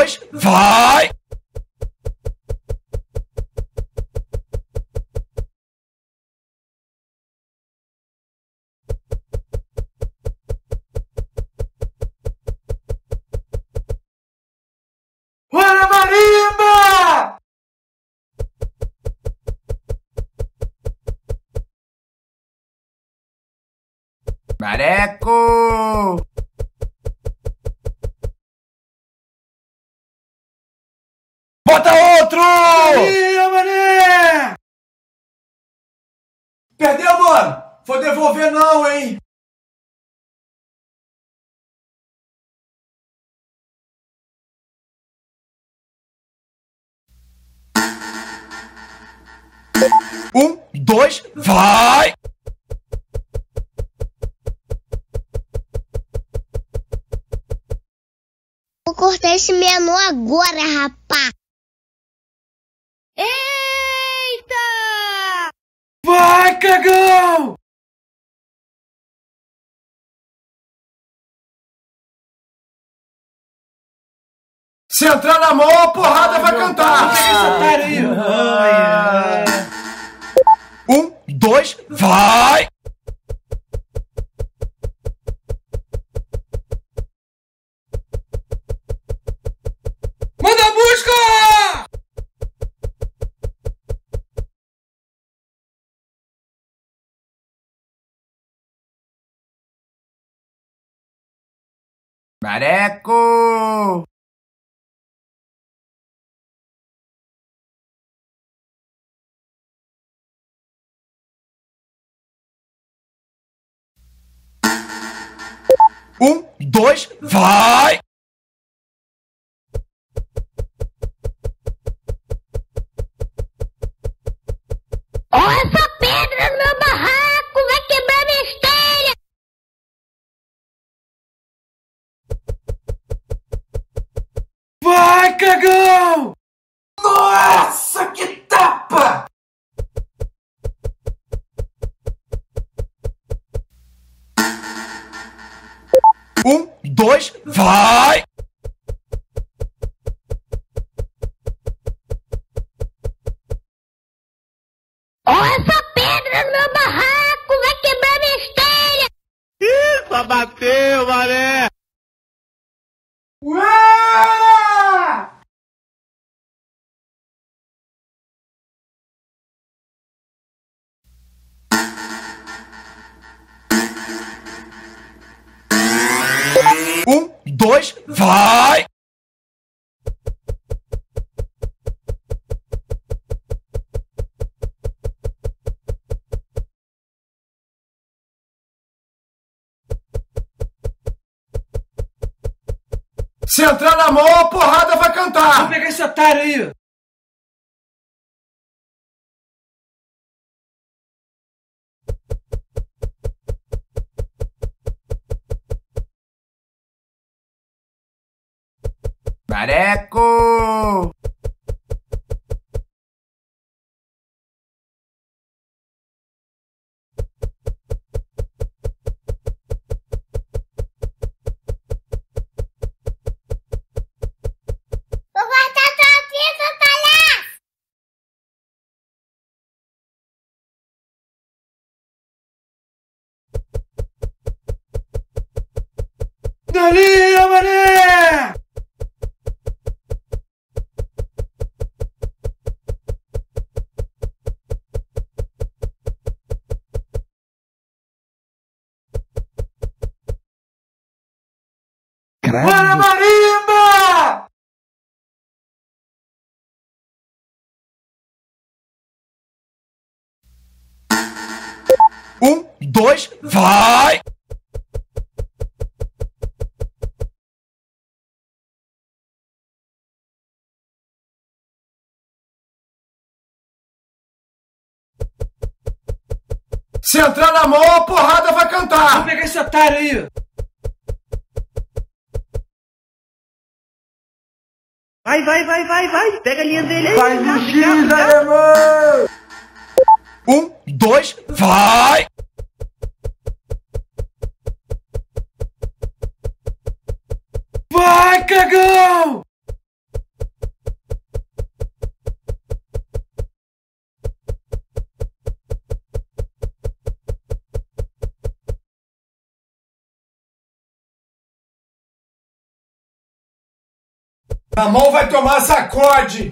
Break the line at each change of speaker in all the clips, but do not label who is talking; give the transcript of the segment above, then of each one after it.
dois, vai!
Bora, marimba!
Mareco! Bota outro!
Ih, mané! Perdeu, mano! Vou devolver não, hein?
Um, dois, vai!
Vou cortar esse menu agora, rapá! Eita!
Vai, cagão! Se entrar na mão, a porrada vai cantar! Pega esse otário aí!
Um, dois, vai!
Manda busca!
Mareco! Um, dois, vai!
Olha essa pedra no meu barraco! Vai quebrar minha esteira!
Vai, cagão! Nossa, que tapa!
Um, dois, vai!
Olha essa pedra no meu barraco! Vai quebrar minha esteira!
Ih, só bateu, mané!
Ué!
Um, dois, vai!
Se entrar na mão, a porrada vai cantar! Vou pegar esse otário aí!
Mareco!
Vou cortar tua pizza, palhaço!
Dali, mané! Bora, marimba!
Um, dois, vai!
Se entrar na mão, a porrada vai cantar! Vou pegar esse otário aí!
Vai! Pega a linha dele aí!
Faz um X, alemão!
Um, dois, vai!
Vai, cagão! Na mão vai tomar sacode.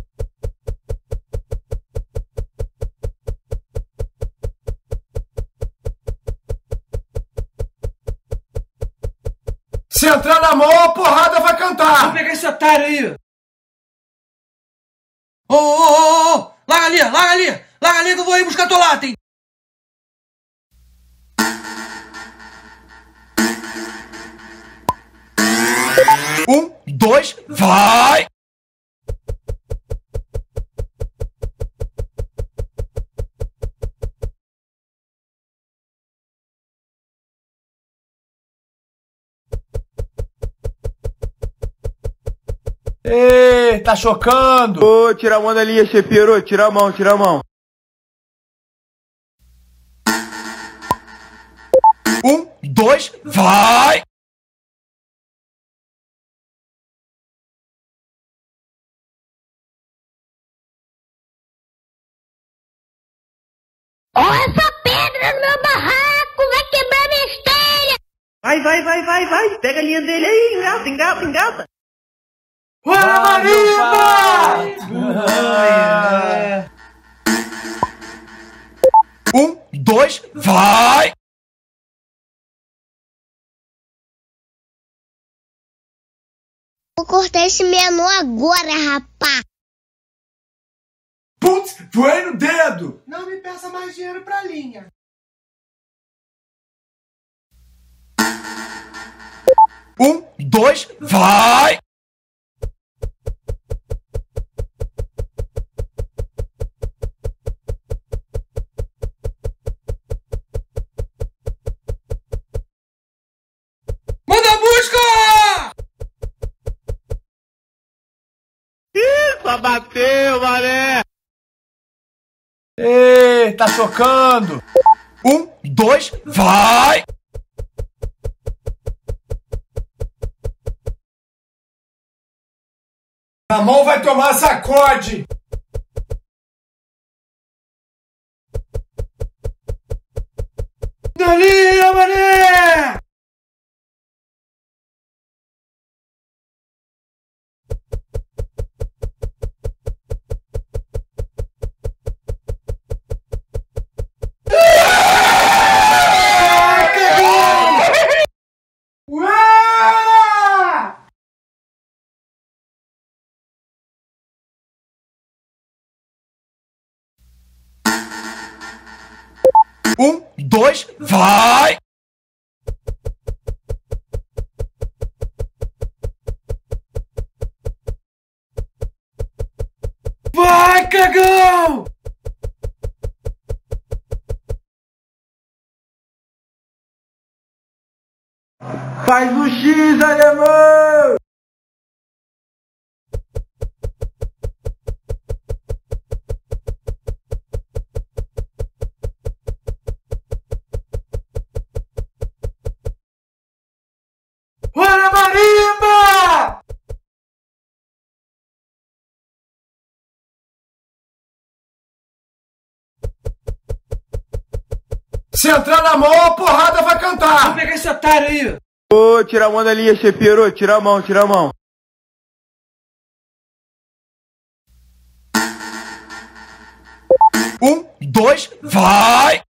Se entrar na mão, a porrada vai cantar.
Vou pegar esse otário aí. Ô. Larga ali. Larga ali que eu vou ir buscar tua lata, hein.
Dois, vai!
Ei, tá chocando.
Ô, tira a mão dali, chepeiro. Tira a mão, tira a mão.
Dois, vai!
Olha essa pedra no meu barraco, vai quebrar minha esteira.
Vai. Pega a linha dele aí, engata.
Bora, Marimba!
Dois, vai!
Vou cortar esse menu agora, rapá.
Putz, voei no dedo.
Não me peça mais dinheiro pra linha.
Dois, vai!
Manda busca!
Só bateu, mané.
Ei, tá chocando.
Dois, vai!
Na mão vai tomar sacode.
Dali, mané!
Dois, vai!
Vai, cagão!
Faz o X, alemão!
Bora, Marimba! Se entrar na mão, a porrada vai
Vou
cantar.
pegar esse otário aí.
Ô, tira a mão dali, chepeiro. Tira a mão, tira a mão.
Dois, vai!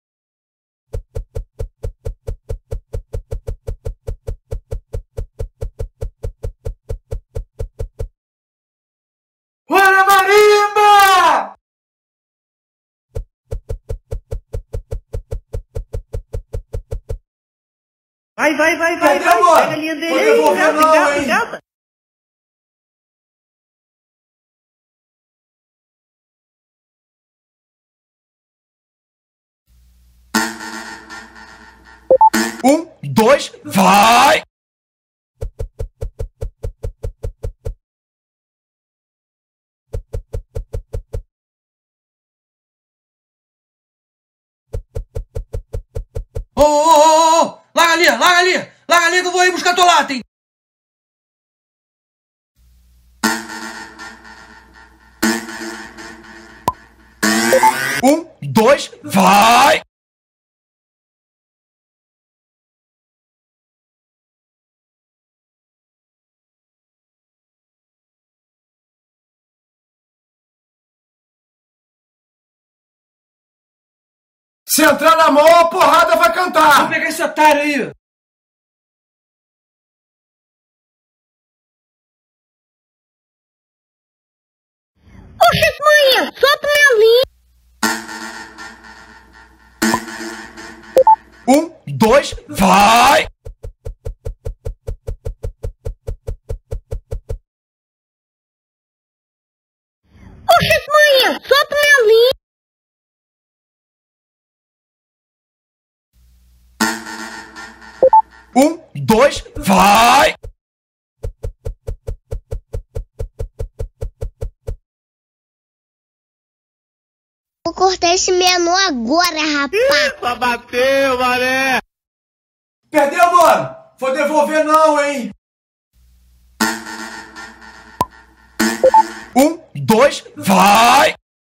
Bora, Marimba!
Vai.
Cadê, amor?
Pega a linha dele
Vou
aí,
devolver não, hein?
engata.
Dois, vai!
Ô. Larga ali que eu vou ir buscar tua lata, hein.
Dois, vai!
Se entrar na mão, a porrada vai cantar.
Vou pegar esse otário aí.
Oxe, manhã, solta minha linha.
1, 2, vai!
Oxe, manhã, solta minha linha.
1, 2, vai!
Vou cortar esse menu agora, rapaz.
Só bateu, mané.
Perdeu, mano. Vou devolver não, hein.
1, 2, vai!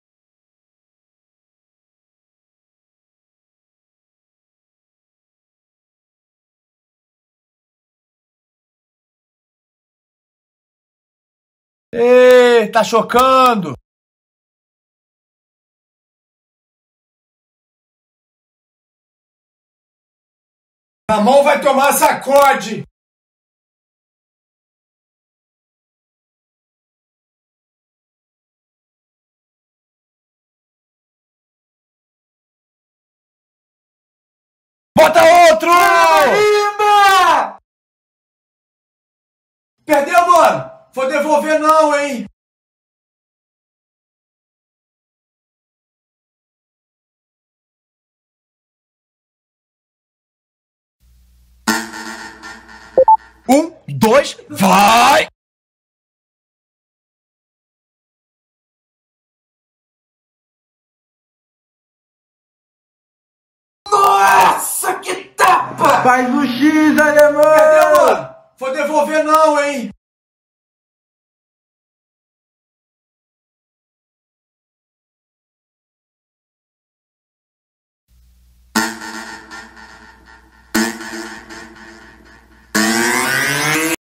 Ei, tá chocando. A mão vai tomar sacode.
Bota outro!
Lima! Perdeu, mano. Vou devolver não, hein.
1, 2, vai!
Nossa, que tapa!
Faz o X, alemão.
Perdeu, mano. Vou devolver não, hein.